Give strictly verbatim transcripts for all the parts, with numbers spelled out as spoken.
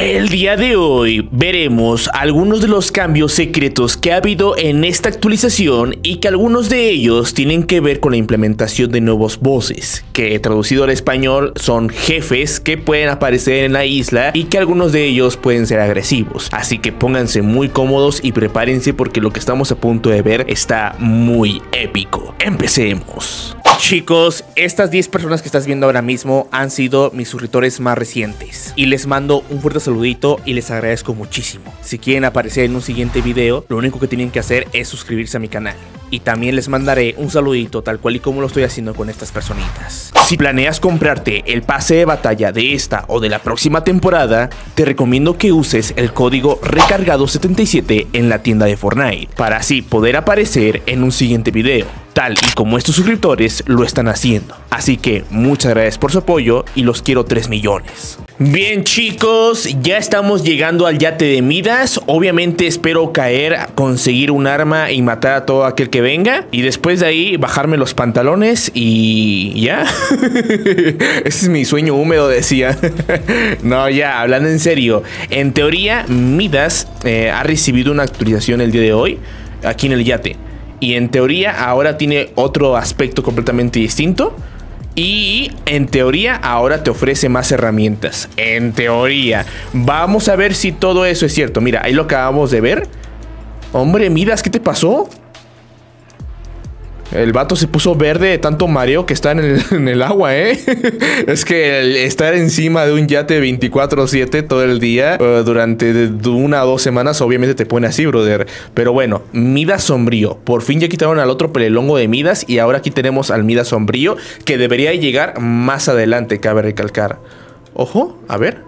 El día de hoy veremos algunos de los cambios secretos que ha habido en esta actualización y que algunos de ellos tienen que ver con la implementación de nuevos bosses, que traducido al español son jefes que pueden aparecer en la isla y que algunos de ellos pueden ser agresivos. Así que pónganse muy cómodos y prepárense porque lo que estamos a punto de ver está muy épico. Empecemos. Chicos, estas diez personas que estás viendo ahora mismo han sido mis suscriptores más recientes y les mando un fuerte saludito y les agradezco muchísimo. Si quieren aparecer en un siguiente video, lo único que tienen que hacer es suscribirse a mi canal. Y también les mandaré un saludito tal cual y como lo estoy haciendo con estas personitas. Si planeas comprarte el pase de batalla de esta o de la próxima temporada, te recomiendo que uses el código recargado setenta y siete en la tienda de Fortnite para así poder aparecer en un siguiente video, tal y como estos suscriptores lo están haciendo. Así que muchas gracias por su apoyo y los quiero tres millones. Bien chicos, ya estamos llegando al yate de Midas. Obviamente espero caer, conseguir un arma y matar a todo aquel que venga. Y después de ahí bajarme los pantalones y ya. Ese es mi sueño húmedo, decía. No, ya, hablando en serio. En teoría, Midas eh, ha recibido una actualización el día de hoy aquí en el yate. Y en teoría ahora tiene otro aspecto completamente distinto. Y en teoría ahora te ofrece más herramientas. En teoría. Vamos a ver si todo eso es cierto. Mira, ahí lo acabamos de ver. Hombre, Midas, ¿qué te pasó? El vato se puso verde de tanto mareo que está en el, en el agua, ¿eh? Es que el estar encima de un yate veinticuatro siete todo el día uh, durante una o dos semanas obviamente te pone así, brother. Pero bueno, Midas sombrío. Por fin ya quitaron al otro pelelongo de Midas y ahora aquí tenemos al Midas sombrío que debería llegar más adelante, cabe recalcar. Ojo, a ver.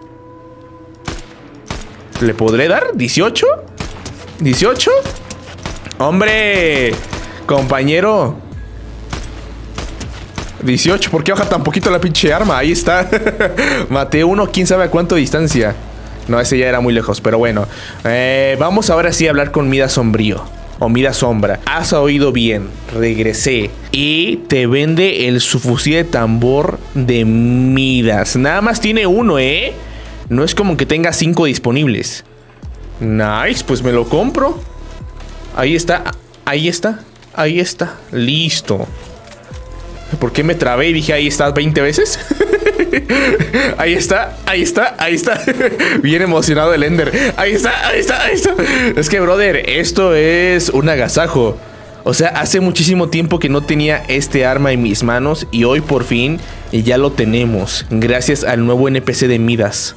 ¿Le podré dar? ¿dieciocho? ¿dieciocho? ¡Hombre! Compañero. dieciocho, ¿por qué baja tan poquito la pinche arma? Ahí está. Maté uno, quién sabe a cuánto distancia. No, ese ya era muy lejos, pero bueno. eh, Vamos ahora sí a hablar con Midas sombrío o Midas sombra. Has oído bien, regresé. Y te vende el subfusil de tambor de Midas. Nada más tiene uno, ¿eh? No es como que tenga cinco disponibles. Nice, pues me lo compro. Ahí está, ahí está. Ahí está, listo. ¿Por qué me trabé y dije ahí está veinte veces? Ahí está, ahí está, ahí está. Bien emocionado el Ender. Ahí está, ahí está, ahí está. Es que, brother, esto es un agasajo. O sea, hace muchísimo tiempo que no tenía este arma en mis manos y hoy por fin ya lo tenemos. Gracias al nuevo N P C de Midas.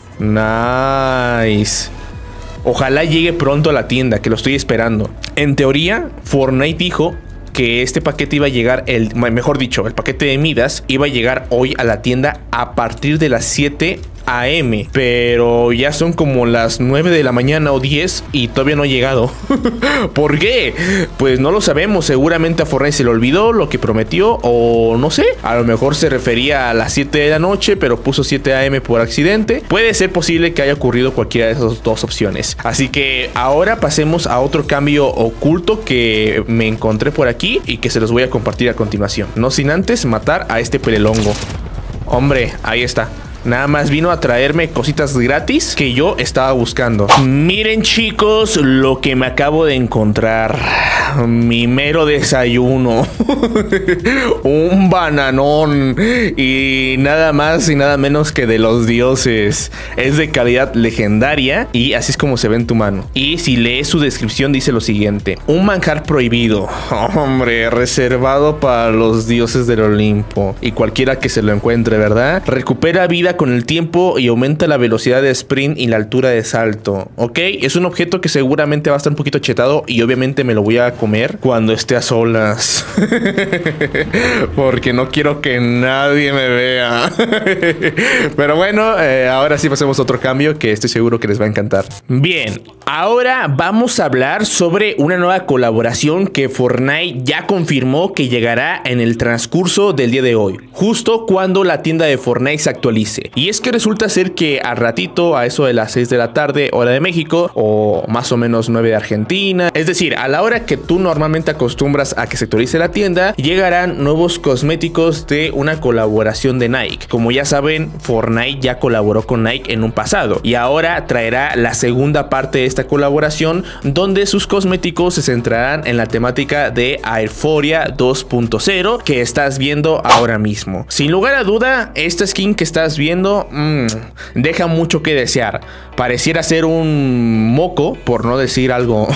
Nice. Ojalá llegue pronto a la tienda, que lo estoy esperando. En teoría, Fortnite dijo que este paquete iba a llegar, el, mejor dicho, el paquete de Midas iba a llegar hoy a la tienda a partir de las siete a eme. Pero ya son como las nueve de la mañana o diez y todavía no ha llegado. ¿Por qué? Pues no lo sabemos. Seguramente a Fortnite se le olvidó lo que prometió o no sé. A lo mejor se refería a las siete de la noche, pero puso siete a eme por accidente. Puede ser posible que haya ocurrido cualquiera de esas dos opciones. Así que ahora pasemos a otro cambio oculto que me encontré por aquí y que se los voy a compartir a continuación. No sin antes matar a este pelelongo. Hombre, ahí está. Nada más vino a traerme cositas gratis que yo estaba buscando. Miren chicos lo que me acabo de encontrar. Mi mero desayuno. Un bananón. Y nada más y nada menos que de los dioses. Es de calidad legendaria y así es como se ve en tu mano. Y si lees su descripción dice lo siguiente: un manjar prohibido. Hombre, reservado para los dioses del Olimpo y cualquiera que se lo encuentre, ¿verdad? Recupera vida con el tiempo y aumenta la velocidad de sprint y la altura de salto. Ok, es un objeto que seguramente va a estar un poquito chetado y obviamente me lo voy a comer cuando esté a solas. Porque no quiero que nadie me vea. Pero bueno, eh, ahora sí pasemos a otro cambio que estoy seguro que les va a encantar. Bien, ahora vamos a hablar sobre una nueva colaboración que Fortnite ya confirmó que llegará en el transcurso del día de hoy, justo cuando la tienda de Fortnite se actualice. posible. Y es que resulta ser que al ratito, a eso de las seis de la tarde, hora de México, o más o menos nueve de Argentina, es decir, a la hora que tú normalmente acostumbras a que se actualice la tienda, llegarán nuevos cosméticos de una colaboración de Nike. Como ya saben, Fortnite ya colaboró con Nike en un pasado y ahora traerá la segunda parte de esta colaboración, donde sus cosméticos se centrarán en la temática de Airforia dos punto cero que estás viendo ahora mismo. Sin lugar a duda, esta skin que estás viendo mmm, deja mucho que desear. Pareciera ser un moco, por no decir algo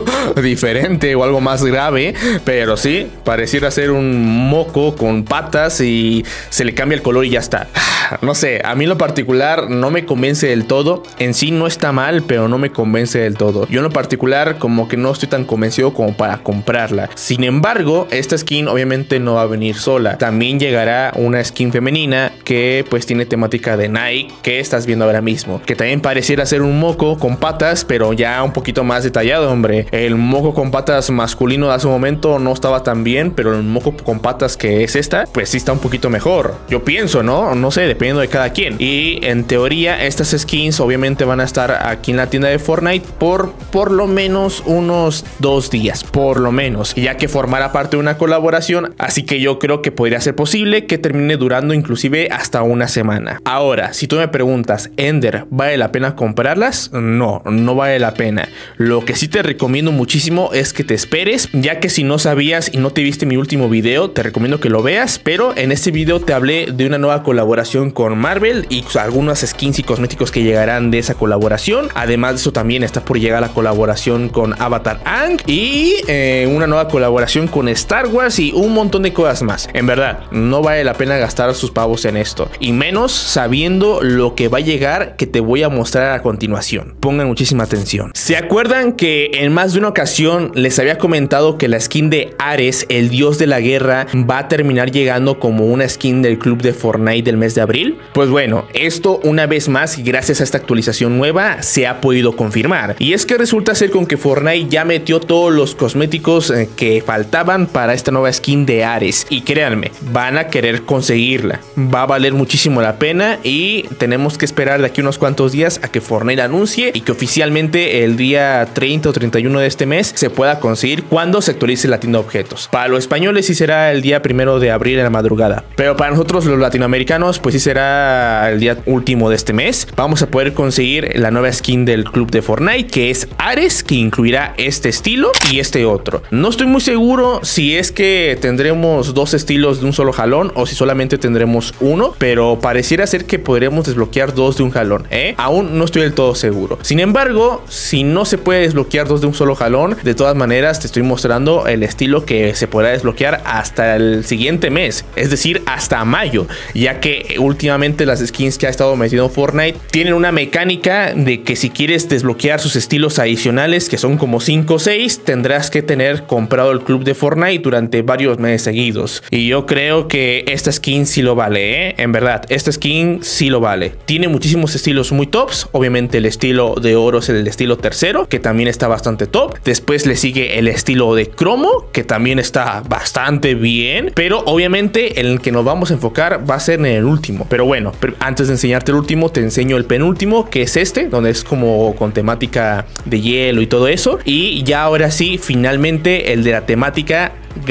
diferente o algo más grave, pero sí, pareciera ser un moco con patas y se le cambia el color y ya está. No sé, a mí en lo particular no me convence del todo. En sí no está mal, pero no me convence del todo. Yo en lo particular como que no estoy tan convencido como para comprarla. Sin embargo, esta skin obviamente no va a venir sola. También llegará una skin femenina que pues tiene temática de Nike, que estás viendo ahora mismo, que también pareciera ser un moco con patas, pero ya un poquito más detallado, hombre. El moco con patas masculino de hace un momento no estaba tan bien, pero el moco con patas que es esta, pues sí está un poquito mejor. Yo pienso, ¿no? No sé, dependiendo de cada quien. Y en teoría estas skins obviamente van a estar aquí en la tienda de Fortnite por por lo menos unos dos días, por lo menos, ya que formará parte de una colaboración, así que yo creo que podría ser posible que termine durando inclusive hasta una semana. Ahora, si tú me preguntas, Ender, ¿vale la pena comprarlas? No, no vale la pena. Lo que sí te recomiendo muchísimo es que te esperes, ya que si no sabías y no te viste mi último video, te recomiendo que lo veas, pero en este video te hablé de una nueva colaboración con Marvel y algunas skins y cosméticos que llegarán de esa colaboración. Además de eso, también está por llegar la colaboración con Avatar Aang y eh, una nueva colaboración con Star Wars y un montón de cosas más. En verdad, no vale la pena gastar sus pavos en esto, y menos sabiendo lo que va a llegar, que te voy a mostrar a continuación. Pongan muchísima atención. ¿Se acuerdan que en más de una ocasión les había comentado que la skin de Ares, el dios de la guerra, va a terminar llegando como una skin del club de Fortnite del mes de abril? Pues bueno, esto una vez más, gracias a esta actualización nueva, se ha podido confirmar. Y es que resulta ser con que Fortnite ya metió todos los cosméticos eh, que faltaban para esta nueva skin de Ares. Y créanme, van a querer conseguirla. Va a valer muchísimo la pena y tenemos que esperar de aquí unos cuantos días a que Fortnite anuncie y que oficialmente el día treinta o treinta y uno de este mes se pueda conseguir cuando se actualice la tienda de objetos. Para los españoles sí será el día primero de abril en la madrugada, pero para nosotros los latinoamericanos pues sí será el día último de este mes. Vamos a poder conseguir la nueva skin del club de Fortnite, que es Ares, que incluirá este estilo y este otro. No estoy muy seguro si es que tendremos dos estilos de un solo jalón o si solamente tendremos uno, pero pareciera ser que podremos desbloquear dos de un jalón, ¿eh? Aún no estoy del todo seguro. Sin embargo, si no se puede desbloquear dos de un solo jalón, de todas maneras te estoy mostrando el estilo que se podrá desbloquear hasta el siguiente mes, es decir, hasta mayo, ya que últimamente las skins que ha estado metiendo Fortnite tienen una mecánica de que si quieres desbloquear sus estilos adicionales, que son como cinco o seis, tendrás que tener comprado el club de Fortnite durante varios meses seguidos. Y yo creo que esta skin sí lo vale, ¿eh? En verdad, esta skin sí lo vale. Tiene muchísimos estilos muy tops. Obviamente el estilo de oro es el estilo tercero, que también está bastante top. Después le sigue el estilo de cromo, que también está bastante bien. Pero obviamente en el que nos vamos a enfocar va a ser en el último. Pero bueno, antes de enseñarte el último, te enseño el penúltimo, que es este, donde es como con temática de hielo y todo eso. Y ya ahora sí, finalmente el de la temática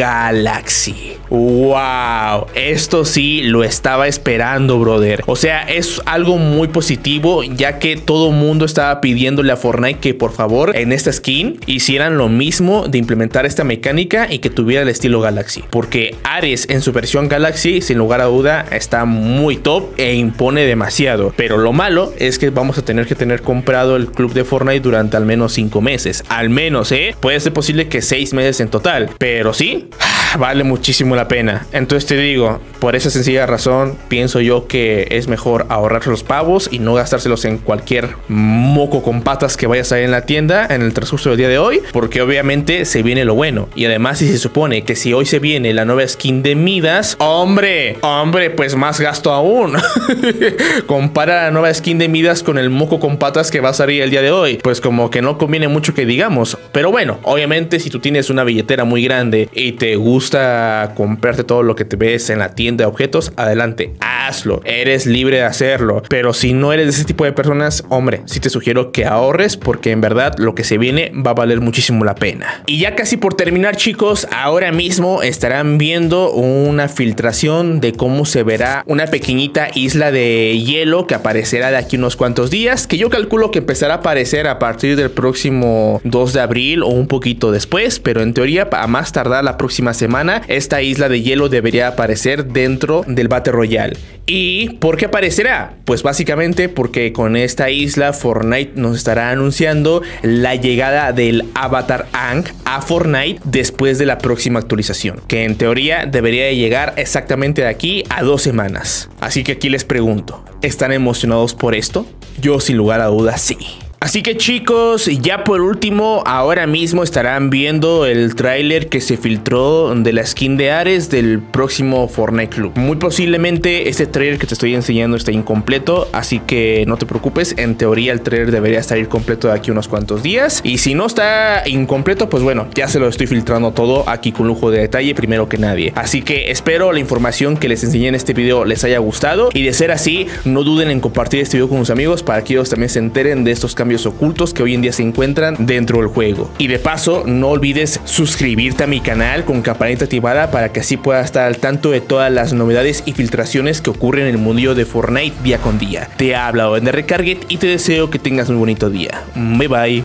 Galaxy. Wow, esto sí lo estaba esperando, brother. O sea, es algo muy positivo, ya que todo el mundo estaba pidiéndole a Fortnite que por favor en esta skin hicieran lo mismo de implementar esta mecánica y que tuviera el estilo Galaxy, porque Ares en su versión Galaxy sin lugar a duda está muy top e impone demasiado. Pero lo malo es que vamos a tener que tener comprado el club de Fortnite durante al menos cinco meses, al menos, eh puede ser posible que seis meses en total, pero sí vale muchísimo la pena. Entonces te digo, por esa sencilla razón pienso yo que es mejor ahorrar los pavos y no gastárselos en cualquier moco con patas que vaya a salir en la tienda en el transcurso del día de hoy, porque obviamente se viene lo bueno. Y además, si se supone que si hoy se viene la nueva skin de Midas, hombre, hombre, pues más gasto aún. Compara la nueva skin de Midas con el moco con patas que va a salir el día de hoy, pues como que no conviene mucho que digamos. Pero bueno, obviamente si tú tienes una billetera muy grande y y te gusta comprarte todo lo que te ves en la tienda de objetos, adelante, hazlo. Eres libre de hacerlo. Pero si no eres de ese tipo de personas, hombre, sí te sugiero que ahorres porque en verdad lo que se viene va a valer muchísimo la pena. Y ya casi por terminar, chicos, ahora mismo estarán viendo una filtración de cómo se verá una pequeñita isla de hielo que aparecerá de aquí unos cuantos días, que yo calculo que empezará a aparecer a partir del próximo dos de abril o un poquito después, pero en teoría a más tardar la próxima semana esta isla de hielo debería aparecer dentro del Battle Royale. ¿Y por qué aparecerá? Pues básicamente porque con esta isla Fortnite nos estará anunciando la llegada del Avatar Aang a Fortnite después de la próxima actualización, que en teoría debería de llegar exactamente de aquí a dos semanas. Así que aquí les pregunto, ¿están emocionados por esto? Yo sin lugar a dudas sí. Así que chicos, ya por último, ahora mismo estarán viendo el tráiler que se filtró de la skin de Ares del próximo Fortnite Club. Muy posiblemente este tráiler que te estoy enseñando está incompleto, así que no te preocupes, en teoría el tráiler debería estar completo de aquí unos cuantos días. Y si no está incompleto, pues bueno, ya se lo estoy filtrando todo aquí con lujo de detalle primero que nadie. Así que espero la información que les enseñé en este video les haya gustado, y de ser así, no duden en compartir este video con sus amigos para que ellos también se enteren de estos cambios ocultos que hoy en día se encuentran dentro del juego. Y de paso, no olvides suscribirte a mi canal con campanita activada para que así puedas estar al tanto de todas las novedades y filtraciones que ocurren en el mundillo de Fortnite día con día. Te ha hablado de Recarget y te deseo que tengas un bonito día. Bye bye.